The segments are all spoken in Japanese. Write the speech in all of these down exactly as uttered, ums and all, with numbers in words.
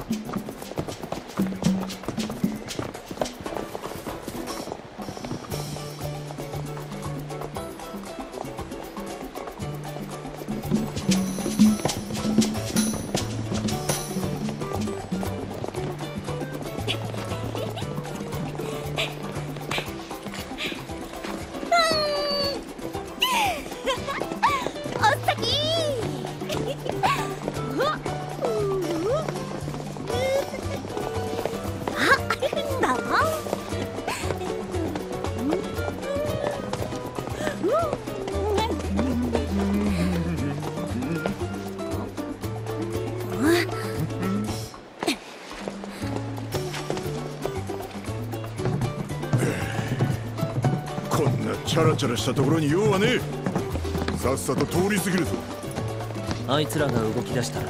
チャラチャラしたところに用はねえ。さっさと通り過ぎるぞ。 あいつらが動き出したら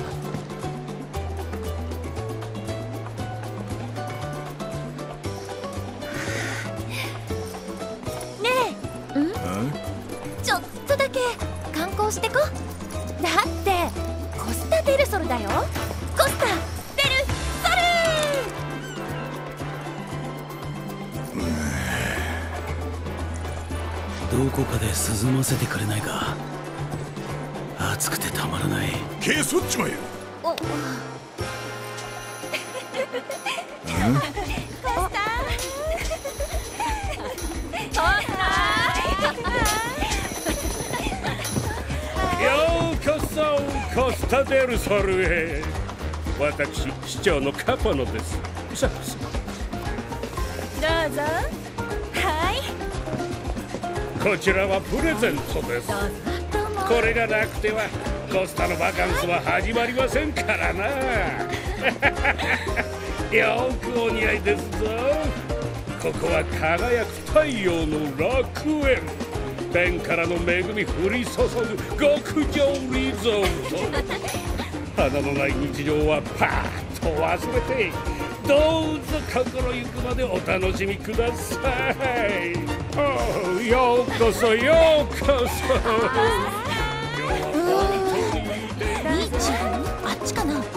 ねえ、ん？ちょっとだけ観光してこ。だってコスタ・デル・ソルだよ。コスタ・デル・ソル。 どこかで涼ませてくれないか。暑くてたまらない。 毛そっちまえ。 おコスタようこそコスタ・デル・ソルへ。私市長のカパノです。さあどうぞ。はい、 こちらはプレゼントです。 どうぞ。どうも。 これがなくてはコスタのバカンスは始まりませんからな。よくお似合いですぞ。ここは輝く太陽の楽園。天からの恵み降り注ぐ極上リゾート。花のない日常はパーッと忘れて、どうぞ心ゆくまでお楽しみください。おようこそようこそ。 ビーチ？あっちかな。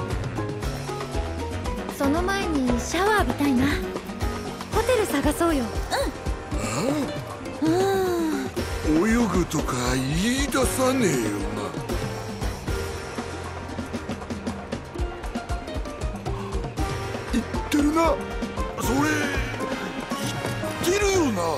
その前にシャワー浴びたいな。ホテル探そうよ。うん。うん。 泳ぐとか言い出さねえよな。言ってるな。それ言ってるよな。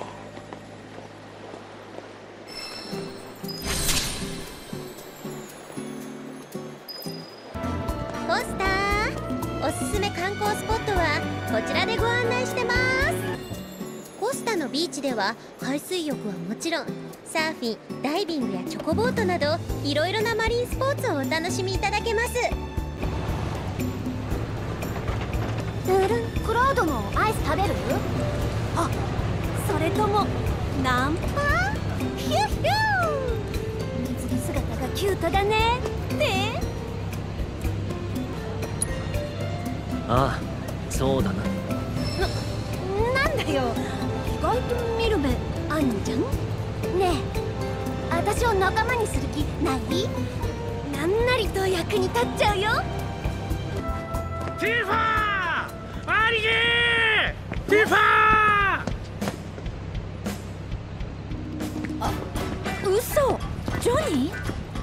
ポスター、おすすめ観光スポットはこちらでご案内してます。コスタのビーチでは海水浴はもちろんサーフィン、ダイビングやチョコボートなどいろいろなマリンスポーツをお楽しみいただけます。 ルルンクロードもアイス食べる？あ、それともナンパ？ヒューヒュー。水着姿がキュートだね。ね。 ああ、そうだな。 な、なんだよ。意外と見る目あんじゃん。ねえ、私を仲間にする気ない？なんなりと役に立っちゃうよ。 ティファー、ありげー。ティファー。 あ、嘘。ジョニー？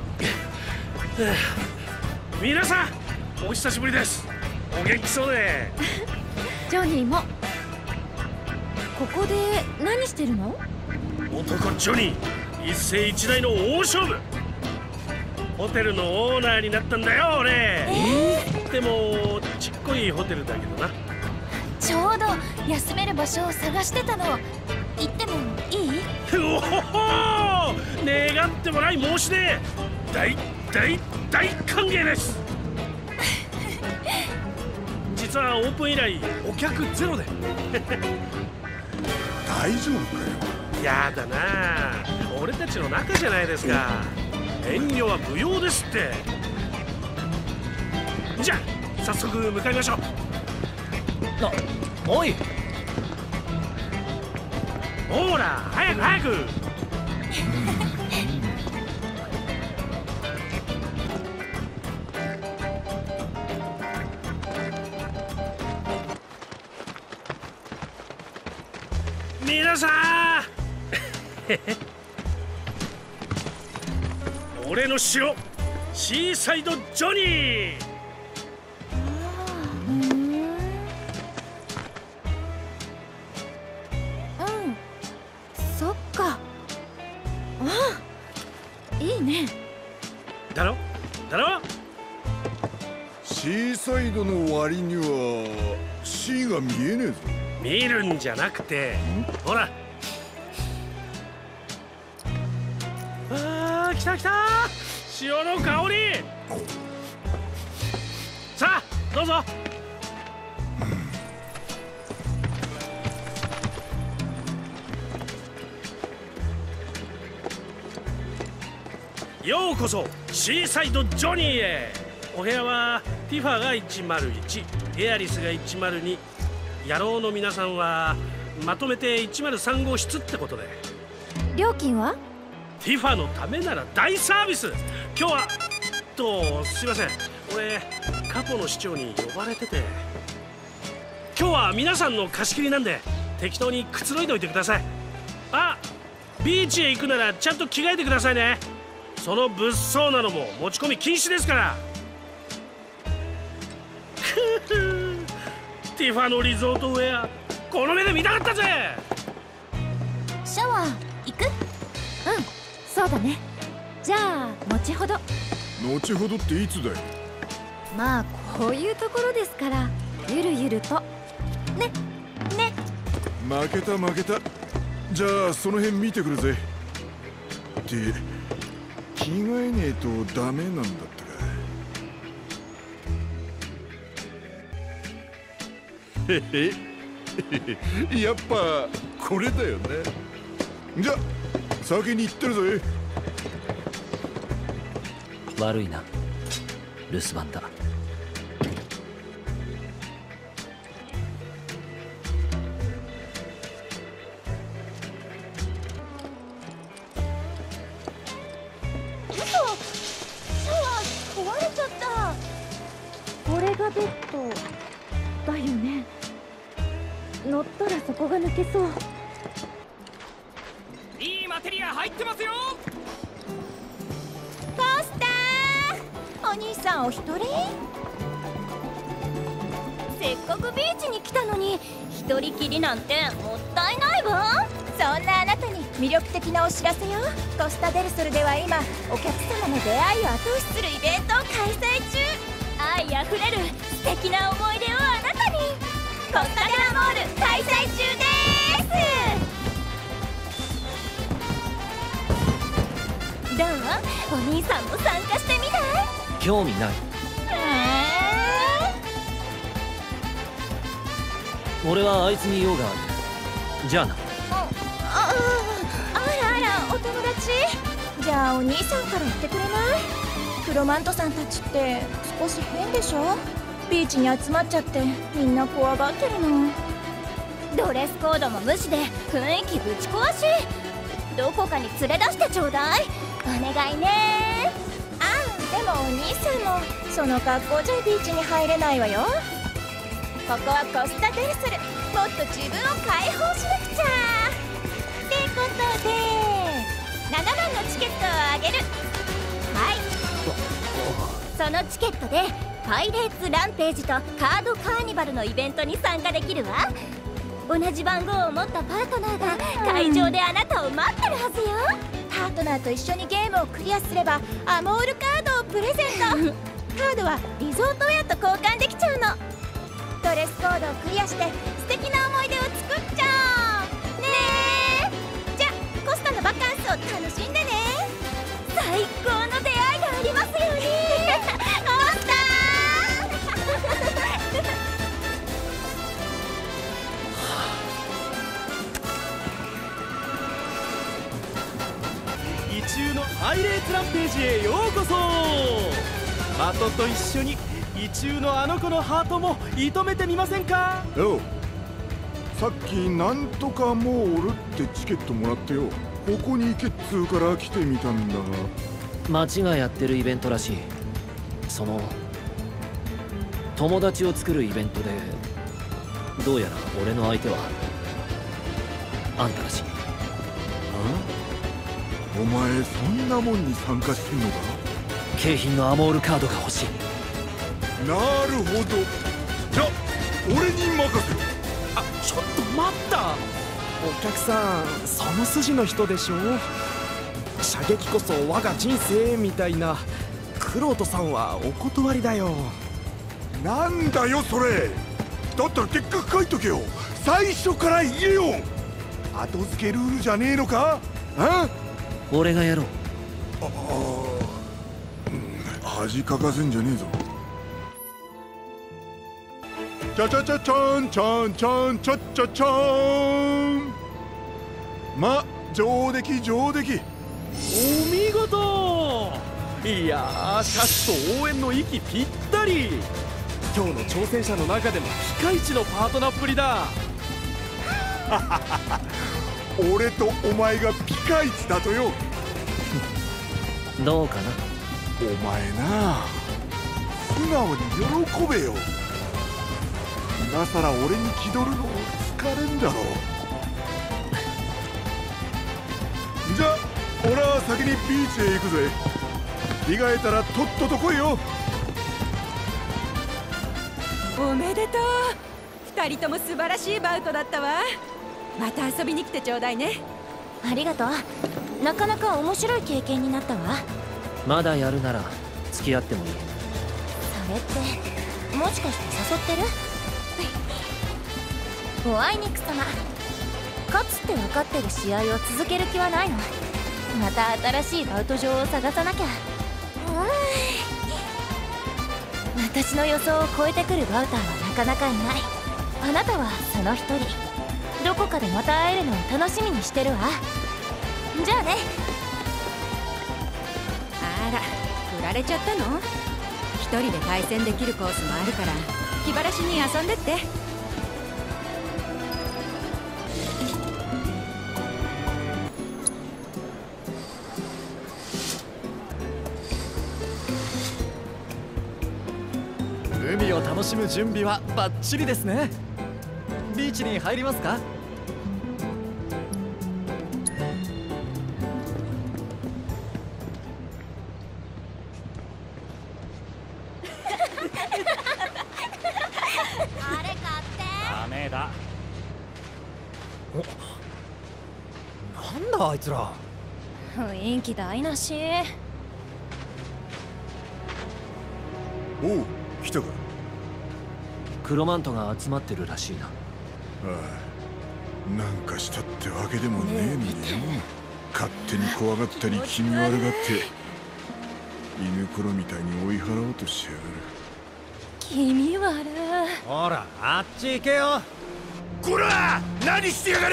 皆さんお久しぶりです。お元気そうで。 ジョニーも。ここで何してるの？ 男ジョニー、一世一代の大勝負。ホテルのオーナーになったんだよ俺。えー、でもちっこいホテルだけどな。 ちょうど休める場所を探してたの。行ってもいい？ おほほー、願ってもない申し出。大大大歓迎です。実はオープン以来お客ゼロで。 大丈夫かよ。 やだな、俺たちの仲じゃないですか。遠慮は無用ですって。じゃあ早速向かいましょう。 あ、おい。 ほら早く早く。 皆さん俺の城シーサイドジョニー。 うんそっか。ああいいね。 だろだろ。 シーサイドの割には C が見えねえぞ。 見るんじゃなくてほら。あー来た来た潮の香り。さあどうぞ。ようこそシーサイドジョニーへ。お部屋はティファがいちまるいち、エアリスがいちまるに、野郎の皆さんはまとめていちまるさん号室ってことで。 料金は？ ティファのためなら大サービス。今日はとすいません、俺過去の市長に呼ばれてて。今日は皆さんの貸し切りなんで適当にくつろいでおいてください。あ、ビーチへ行くならちゃんと着替えてくださいね。その物騒なのも持ち込み禁止ですから。ティファのリゾートウェアこの目で見たかったぜ。 シャワー行く？うんそうだね。じゃあ後ほど。 後ほどっていつだよ。 まあこういうところですからゆるゆるとね。ね。 負けた負けた。じゃあその辺見てくるぜ。って着替えねえとダメなんだったか。へへやっぱこれだよね。じゃ先に行ってるぜ。 悪いな留守番だ。 これがベッドだよね。乗ったらそこが抜けそう。 いいマテリア入ってますよ。 コスター、お兄さんお一人？せっかくビーチに来たのに一人きりなんてもったいないわ。そんなあなたに魅力的なお知らせよ。コスタデルソルでは今お客様の出会いを後押しするイベントを開催中。愛あふれる素敵な思い出をあなたに。コスタデラモール開催中です。どう？お兄さんも参加してみない？ 興味ない。俺はあいつに用がある。じゃあな。 あああらあらお友達。じゃあお兄さんから言ってくれない？プロマントさんたちって少し変でしょ。ビーチに集まっちゃってみんな怖がってるの。ドレスコードも無視で雰囲気ぶち壊し。どこかに連れ出してちょうだい。お願いね。ああでもお兄さんもその格好じゃビーチに入れないわよ。ここはコスタデルソル。もっと自分を解放しなくちゃってことでななまんのチケットをあげる。はい、そのチケットでパイレーツランページとカードカーニバルのイベントに参加できるわ。同じ番号を持ったパートナーが会場であなたを待ってるはずよ。パートナーと一緒にゲームをクリアすればアモールカードをプレゼント。カードはリゾートウェアと交換できちゃうの。ドレスコードをクリアして素敵な思い出を作っちゃおうね。じゃあコスタのバカンスを楽しんでね。最高の出会いがありますように。コスタ異中のパイレーツランページへようこそ。マトと一緒に異中のあの子のハートも射止めてみませんか。 よう、さっきなんとかもうおるってチケットもらってよ。ここに行けっつうから来てみたんだが。 町がやってるイベントらしい。その友達を作るイベントで、どうやら俺の相手はあんたらしい。 お前そんなもんに参加してんのか？ 景品のアモールカードが欲しい。 なるほど。じゃ俺に任せろ。 あ、ちょっと待った。お客さん、その筋の人でしょ。射撃こそ我が人生みたいな。クロートさんはお断りだよ。 なんだよそれ。だったらでっかく書いとけよ。最初から言えよ。後付けルールじゃねえのか？あ？ 俺がやろう。 ああ、恥かかせんじゃねえぞ。ちゃちゃちゃちゃんちゃんちゃんちゃちゃちゃん。ま、上出来上出来。 お見事。いやー、シャチと応援の息ぴったり。今日の挑戦者の中でもピカイチのパートナーっぷりだ。 俺とお前がピカイチだとよ。 どうかな。 お前な、素直に喜べよ。今さら俺に気取るの疲れんだろ。じゃあ俺は先にビーチへ行くぜ。着替えたらとっとと来いよ。 おめでとう。二人とも素晴らしいバウトだったわ。また遊びに来てちょうだいね。 ありがとう。なかなか面白い経験になったわ。 まだやるなら付き合ってもいい。 それってもしかして誘ってる？おあいにくさま。勝つって分かってる試合を続ける気はないの？また新しいバウト場を探さなきゃ。うん、私の予想を超えてくるバウターはなかなかいない。あなたはその一人。どこかでまた会えるのを楽しみにしてるわ。じゃあね。 あら、振られちゃったの？一人で対戦できるコースもあるから気晴らしに遊んでって。 海を楽しむ準備はバッチリですね。ビーチに入りますか？ あれ買って。 ダメだ。 なんだあいつら。 雰囲気台無し。 おう、来たか。 クロマントが集まってるらしいな。 ああ、なんかしたってわけでもねえのによ。勝手に怖がったり気味悪がって犬ころみたいに追い払おうとしやがる。 気味悪。 ほら、あっち行けよ。 こら、何してやがる。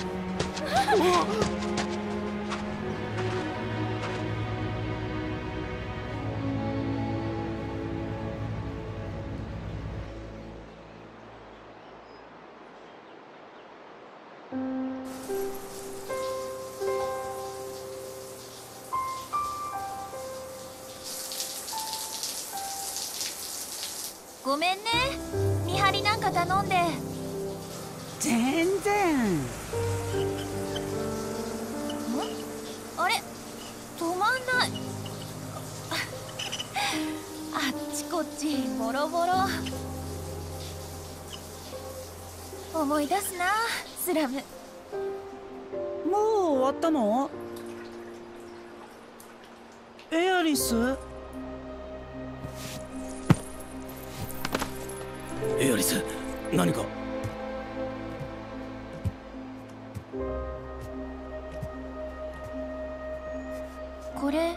ごめんね、見張りなんか頼んで。 全然。 ん？あれ、止まんない。あっちこっちボロボロ。思い出すな、スラム。 もう終わったの？エアリス？ エアリス、何か。 これ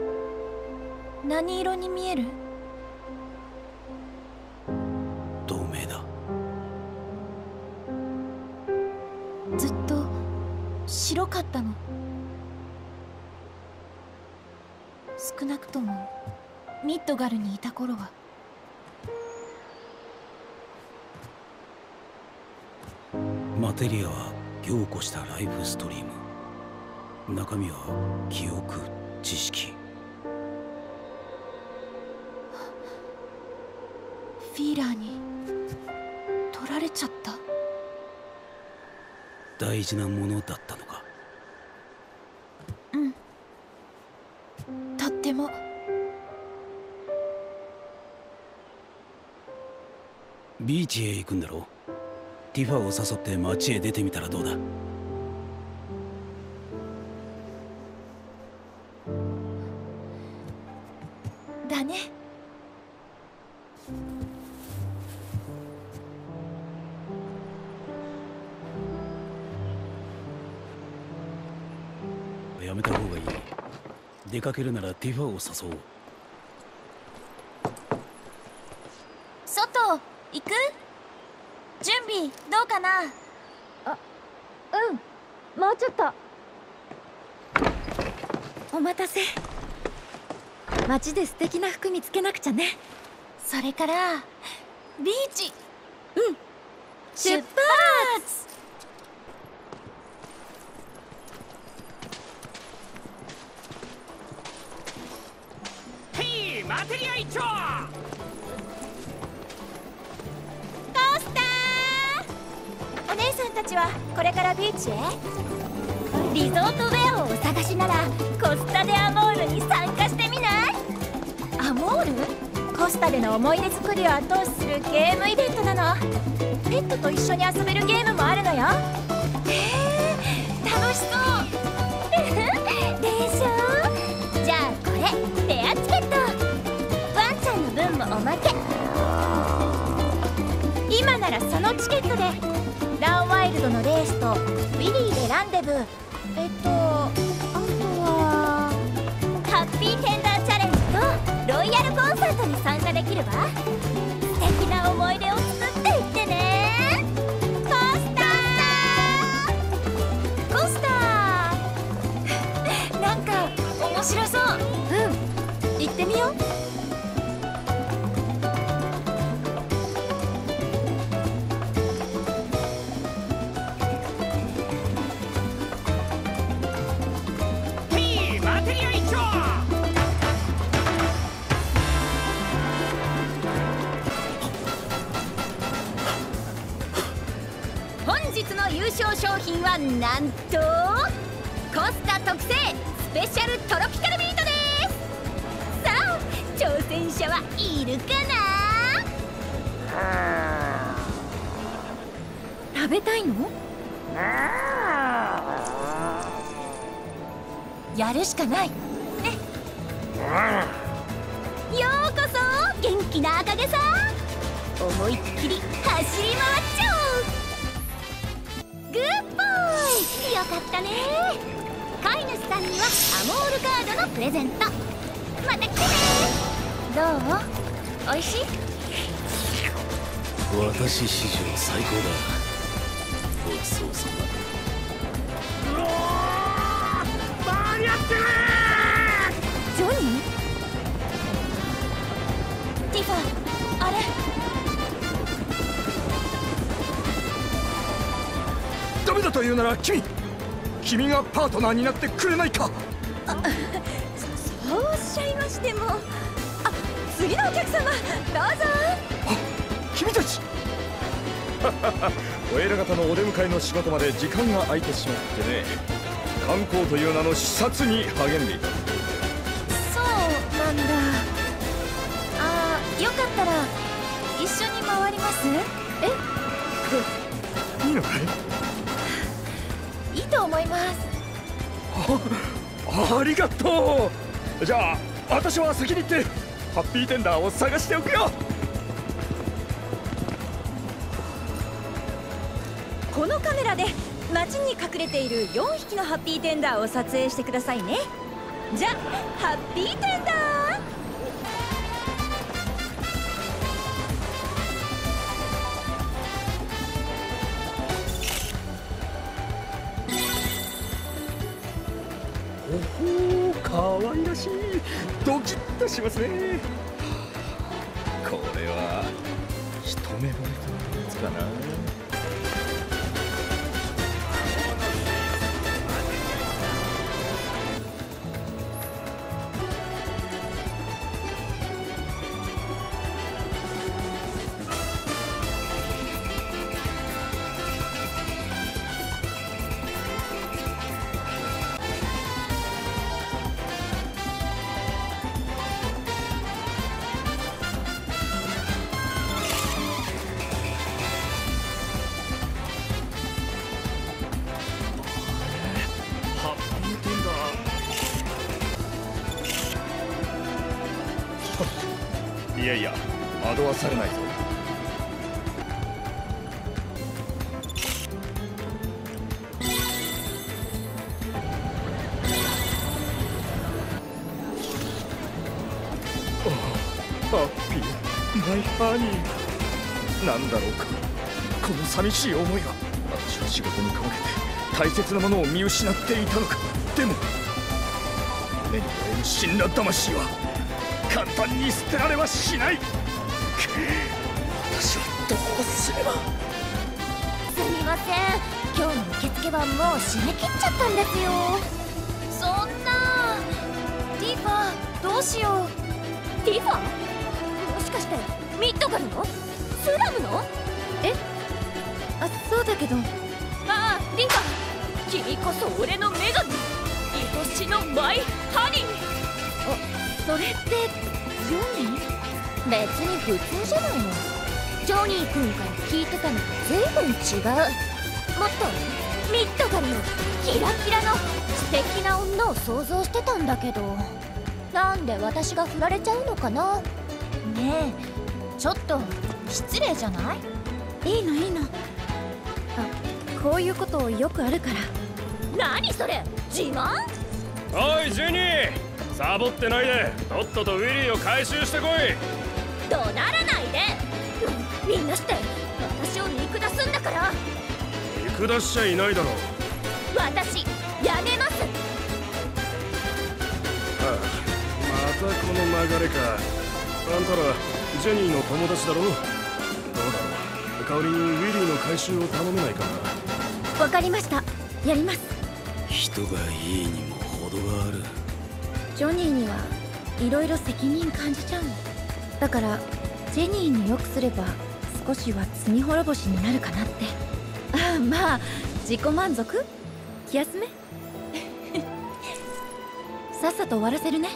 何色に見える？ 透明だ。 ずっと白かったの。少なくともミッドガルにいた頃は。 マテリアは凝固したライフストリーム。中身は記憶、知識。 フィーラーに取られちゃった。 大事なものだったのか。 うん、とっても。 ビーチへ行くんだろう。ティファを誘って街へ出てみたらどうだ。 だね。 やめた方がいい。出かけるならティファを誘おう。 外行く？準備どうかな？ あ、うん、もうちょっと。 お待たせ。街で素敵な服見つけなくちゃね。 それからビーチ。 うん、 出発。 ヘイマテリア一丁。 コースター、お姉さんたちはこれからビーチへ？リゾートウェアをお探しならコスタ・デ・アモールに参加してみない？アモール？コスタでの思い出作りを後押しするゲームイベントなの。ペットと一緒に遊べるゲームもあるのよ。へえ、楽しそうでしょ。じゃあこれペアチケット。ワンちゃんの分もおまけ。今ならそのチケットでランワイルドのレースとウィリーでランデブー、えっとあとはハッピーテンダーチャレンジとロイヤルコンサートに参加できるわ。素敵な思い出を作っていってね。コスターコスターなんか面白そう。 うん、行ってみよう。 優勝商品はなんとコスタ特製スペシャルトロピカルビートです。さあ挑戦者はいるかな？ 食べたいの？ やるしかないね。 ようこそ元気な赤毛さん、思いっきり走り回っちゃおう。グッボーイ、よかったね。飼い主さんにはアモールカードのプレゼント。また来てね。どう？おいしい？ 私史上最高だ。ごちそうさま。うおー、間に合ってる。 ジョニー？ ティファ、あれダメだと言うなら君君がパートナーになってくれないか。 あ、そうおっしゃいましても。あ、次のお客様どうぞ。 あ、君たちお偉方のお出迎えの仕事まで時間が空いてしまってね。観光という名の視察に励んでいた。 そうなんだ。あー、よかったら一緒に回ります？ え？いいのかい？ いいと思います。 あ、ありがとう。じゃあ私は先に行ってハッピーテンダーを探しておくよ。 このカメラで街に隠れているよんひきのハッピーテンダーを撮影してくださいね。じゃあハッピーテンダー。 おお、可愛らしい。ドキッとしますね。これは一目惚れというやつかな。 いやいや、惑わされないぞ。ハッピーマイハニー。なんだろうか、この寂しい思いは。私は仕事にかけて大切なものを見失っていたのか。でも目に見える死んだ魂は簡単に捨てられはしない。私はどうすれば。 すみません、今日の受付はもう締め切っちゃったんですよ。 そんな。ティファどうしよう。 ティファ？もしかしてミッドガルの？スラムの？ え？あ、そうだけど。 ああ、リファ、君こそ俺の女神、愛しのマイハニー。 あ、それってジョニー？ 別に普通じゃないの。ジョニー君から聞いてたのと随分違う。もっとミッドガルのキラキラの素敵な女を想像してたんだけど、なんで私が振られちゃうのかな。 ねえ、ちょっと失礼じゃない？いいのいいの。あ、こういうことよくあるから。 何それ、自慢？ おいジェニー、サボってないでとっととウィリーを回収してこい。 怒鳴らないで。みんなして私を見下すんだから。 見下しちゃいないだろう。 私やめます。 ああ、またこの流れか。あんたらジェニーの友達だろ。どうだろう、代わりにウィリーの回収を頼めないかな。 わかりました、やります。 人がいいにも程がある。 ジョニーにはいろいろ責任感じちゃうの。だからジェニーによくすれば少しは罪滅ぼしになるかなって。ああ、まあ自己満足？気休めさっさと終わらせるね。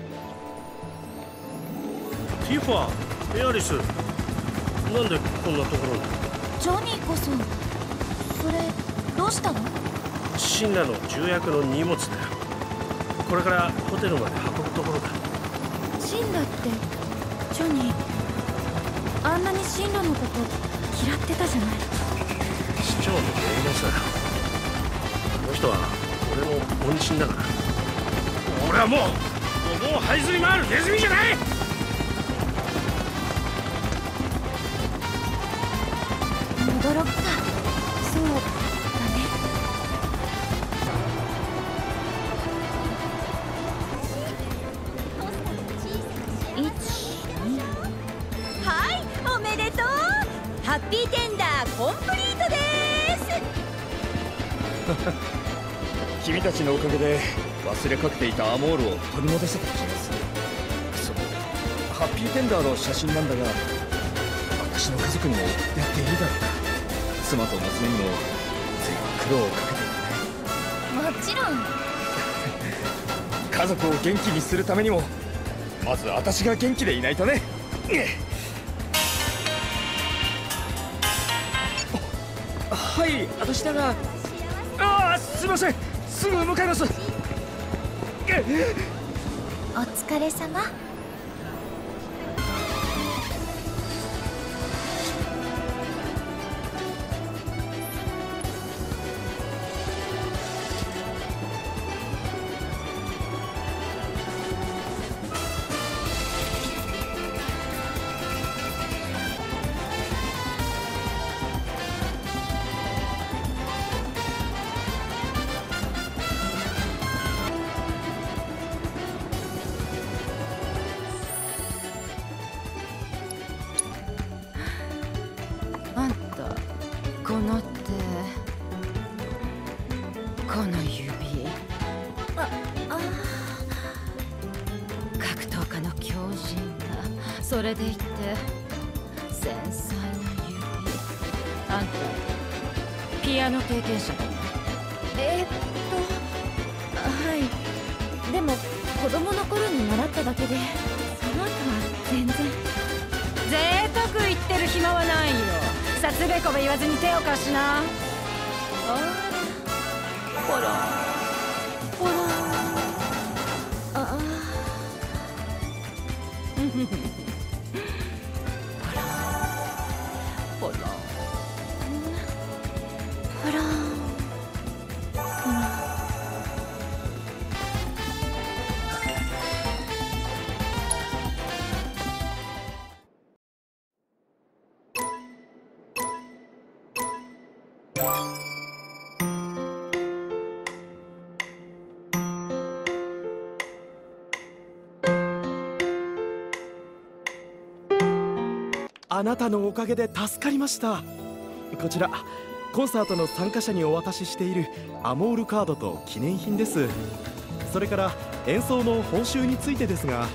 ティファ、エアリス、なんでこんなところに。 ジョニーこそ、それどうしたの？ シンラの重役の荷物だよ。これからホテルまで運ぶところだ。 シンラってジョニー、あんなにシンラのこと嫌ってたじゃない。 市長の芸能さ。あの人は俺の恩人だから。俺はもうここを這いずり回るネズミじゃない。 戻ろっか。そうだね。いち、に。 はい、おめでとう。ハッピーテンダーコンプリートです。 君たちのおかげで忘れかけていたアモールを取り戻せた気がする。そのハッピーテンダーの写真なんだが、私の家族にも送ってやっていいだろうか。妻と娘にも随分苦労をかけているね。 もちろん。 家族を元気にするためにもまず私が元気でいないとね。はい、私だが。ああ、すいません、すぐ向かいます。 お疲れ様。 あんた、この手、この指。 あ、あ格闘家の強靭な、それでいて繊細な指。あんたピアノ経験者だね。 えー、っとはい。でも子供の頃に習っただけで、その後は全然。 贅沢言ってる暇はないよ。さつべこべ言わずに手を貸しな。 あほらほら。ああほらほらほらほら。 あなたのおかげで助かりました。こちらコンサートの参加者にお渡ししているアモールカードと記念品です。それから演奏の報酬についてですが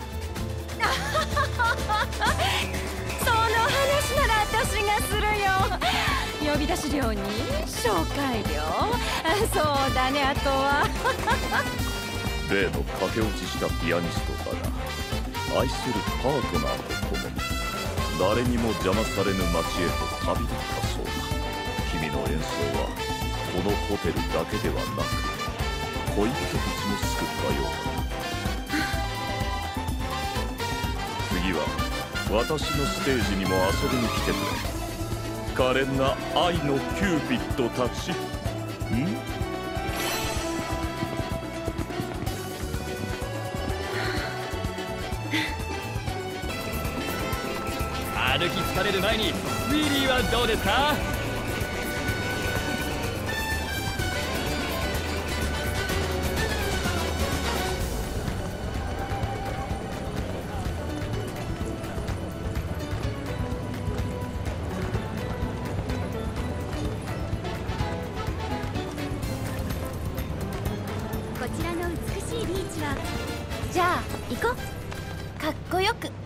その話なら私がするよ。呼び出し料に紹介料、そうだね、あとは例の駆け落ちしたピアニストだが、愛するパートナーと共に誰にも邪魔されぬ街へと旅立ったそうだ。君の演奏はこのホテルだけではなく恋人たちも救ったようだ。次は私のステージにも遊びに来てくれ。可憐な愛のキューピッドたち。ん歩き疲れる前にウィリーはどうですか？ こちらの美しいビーチは。 じゃあ行こう。かっこよく